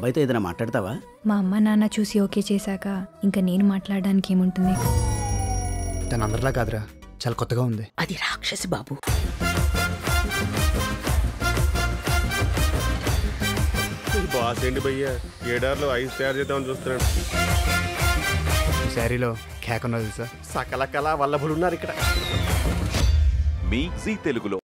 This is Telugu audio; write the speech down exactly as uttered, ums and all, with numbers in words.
అబ్బాయితో ఏదైనా మాట్లాడతావా? మా అమ్మ నాన్న చూసి ఓకే చేశాక ఇంకా నేను మాట్లాడడానికి ఏముంటుంది? తన అందరిలా కాదురా, చాలా కొత్తగా ఉంది. అది రాక్షసి బాబు. బాస్ ఏంటి భయ్యా ఏడార్లో ఐదు తయారు చేద్దామని చూస్తున్నాడు. ఈ శారీలో కేక్ ఉన్నది సార్. సకల కళ వల్లభులున్నారు ఇక్కడ. మీ జీ తెలుగులో